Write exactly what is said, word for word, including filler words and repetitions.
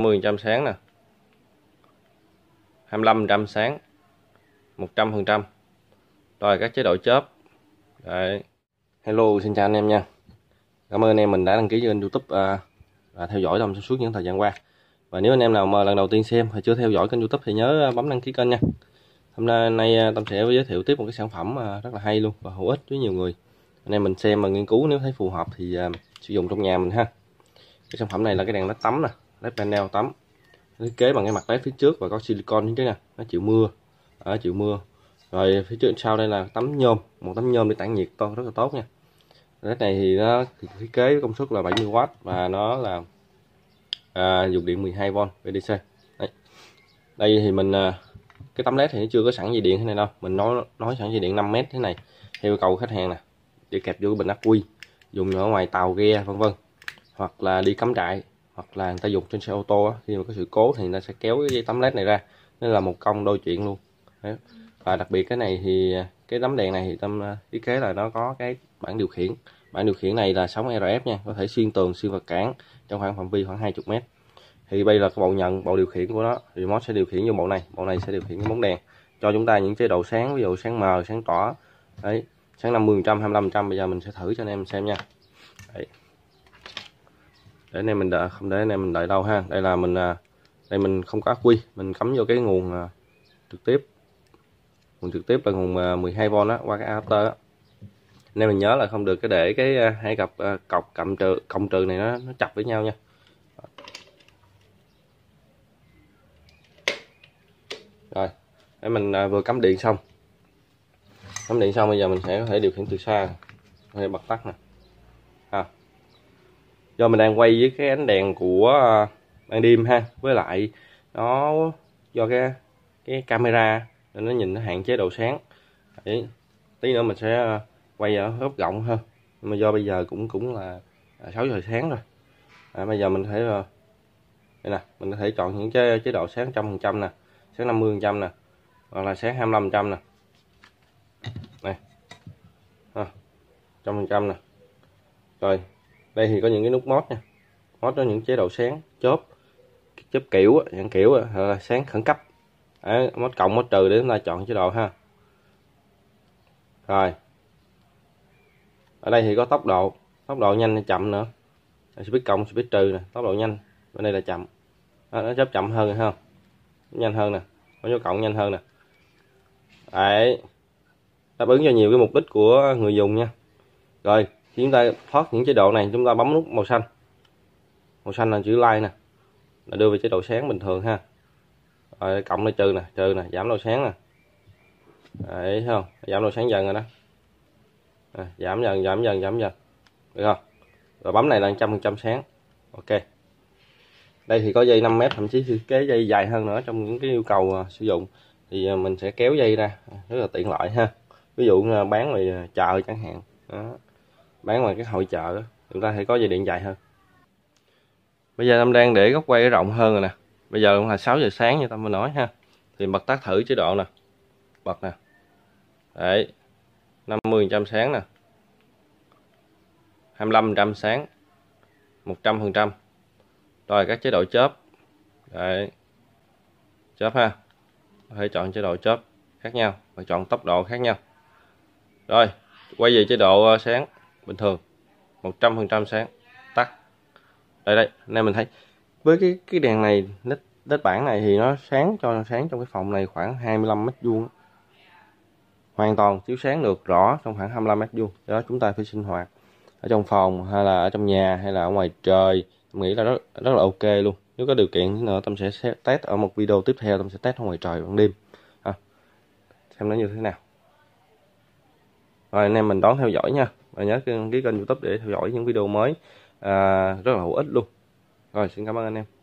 mươi phần trăm sáng nè, hai mươi lăm phần trăm sáng, một trăm phần trăm. Rồi các chế độ chớp. Đấy. Hello, xin chào anh em nha. Cảm ơn anh em mình đã đăng ký kênh YouTube à, và theo dõi trong suốt những thời gian qua. Và nếu anh em nào mà lần đầu tiên xem hay chưa theo dõi kênh YouTube thì nhớ bấm đăng ký kênh nha. Hôm nay, nay Tâm sẽ giới thiệu tiếp một cái sản phẩm rất là hay luôn và hữu ích với nhiều người. Anh em mình xem và nghiên cứu, nếu thấy phù hợp thì uh, sử dụng trong nhà mình ha. Cái sản phẩm này là cái đèn led tắm nè, led panel tắm, thiết kế bằng cái mặt led phía trước và có silicon phía trước nè, nó chịu mưa, ở chịu mưa. Rồi phía trước sau đây là tấm nhôm, một tấm nhôm để tản nhiệt to rất là tốt nha. Led này thì nó thiết kế công suất là bảy mươi oát và nó là à, dùng điện mười hai vôn vê đê xê. Đấy. Đây thì mình cái tấm led thì nó chưa có sẵn dây điện thế này đâu, mình nói nói sẵn dây điện năm mét thế này theo yêu cầu khách hàng nè, để kẹp vô cái bình ắc quy dùng ở ngoài tàu ghe vân vân, hoặc là đi cắm trại, hoặc là người ta dùng trên xe ô tô á, khi mà có sự cố thì người ta sẽ kéo cái dây tấm led này ra, nên là một công đôi chuyện luôn. Đấy. Và đặc biệt cái này thì cái tấm đèn này thì Tâm thiết kế là nó có cái bảng điều khiển. Bảng điều khiển này là sóng rờ ép nha, có thể xuyên tường xuyên vật cản trong khoảng phạm vi khoảng hai mươi mét. Thì bây giờ cái bộ nhận, bộ điều khiển của nó, remote sẽ điều khiển vô bộ này, bộ này sẽ điều khiển cái bóng đèn cho chúng ta những chế độ sáng, ví dụ sáng mờ, sáng tỏ. Đấy, sáng năm mươi phần trăm, hai mươi lăm phần trăm. Bây giờ mình sẽ thử cho anh em xem nha. Đấy. Để anh em mình đợi, không để anh em mình đợi đâu ha. Đây là mình đây mình không có ắc quy, mình cắm vô cái nguồn trực tiếp. Nguồn trực tiếp là nguồn mười hai vôn đó, qua cái adapter đó. Nên mình nhớ là không được cái để cái hai cặp cọc cộng trừ cộng trừ này nó nó chập với nhau nha. Rồi, để mình vừa cắm điện xong. Cắm điện xong bây giờ mình sẽ có thể điều khiển từ xa, có thể bật tắt nè. Ha. Do mình đang quay với cái ánh đèn của ban đêm ha, với lại nó do cái cái camera nên nó nhìn nó hạn chế độ sáng. Đấy. Tí nữa mình sẽ quay ở góc rộng hơn. Nhưng mà do bây giờ cũng cũng là sáu giờ sáng rồi. À, bây giờ mình thể đây nè, mình có thể chọn những chế, chế độ sáng một trăm phần trăm nè, sáng năm mươi phần trăm nè, hoặc là sáng hai mươi lăm phần trăm nè. Này. Ha. một trăm phần trăm nè. Rồi, đây thì có những cái nút mode nha. Mode có những chế độ sáng, chớp, chớp kiểu, dạng kiểu là sáng khẩn cấp. Đấy, mode cộng, mode trừ để chúng ta chọn chế độ ha. Rồi. Ở đây thì có tốc độ, tốc độ nhanh hay chậm nữa. Speed cộng, speed trừ nè, tốc độ nhanh. Bên đây là chậm. À, nó chớp chậm hơn rồi ha. Nhanh hơn nè, có dấu cộng nhanh hơn nè. Đấy. Đáp ứng cho nhiều cái mục đích của người dùng nha. Rồi, khi chúng ta thoát những chế độ này, chúng ta bấm nút màu xanh. Màu xanh là chữ like nè, là đưa về chế độ sáng bình thường ha. Rồi cộng là trừ nè, trừ nè, giảm độ sáng nè. Đấy, thấy không? Giảm độ sáng dần rồi đó. À, giảm dần, giảm dần, giảm dần. Được không? Rồi bấm này là một trăm phần trăm sáng. Ok. Đây thì có dây năm mét, thậm chí cái dây dài hơn nữa trong những cái yêu cầu uh, sử dụng thì uh, mình sẽ kéo dây ra, rất là tiện lợi ha. Ví dụ uh, bán ngoài chợ chẳng hạn. Đó. Bán ngoài cái hội chợ đó, chúng ta sẽ có dây điện dài hơn. Bây giờ Tâm đang để góc quay rộng hơn rồi nè. Bây giờ cũng là sáu giờ sáng như Tâm vừa nói ha. Thì bật tắt thử chế độ nè. Bật nè. Đấy. năm mươi phần trăm sáng nè. hai mươi lăm phần trăm sáng. một trăm phần trăm. Rồi các chế độ chớp. Đấy. Chớp ha. Có thể chọn chế độ chớp khác nhau và chọn tốc độ khác nhau. Rồi, quay về chế độ sáng bình thường. một trăm phần trăm sáng. Tắt. Đây đây, nên mình thấy với cái cái đèn này, led led bản này thì nó sáng, cho nó sáng trong cái phòng này khoảng hai mươi lăm mét vuông. Hoàn toàn chiếu sáng được rõ trong khoảng hai mươi lăm mét vuông. Đó chúng ta phải sinh hoạt ở trong phòng hay là ở trong nhà hay là ở ngoài trời, mình nghĩ là rất rất là ok luôn. Nếu có điều kiện nữa Tâm sẽ test ở một video tiếp theo, Tâm sẽ test ở ngoài trời ban đêm. À, xem nó như thế nào. Rồi anh em mình đón theo dõi nha. Và nhớ đăng ký kênh YouTube để theo dõi những video mới à, rất là hữu ích luôn. Rồi xin cảm ơn anh em.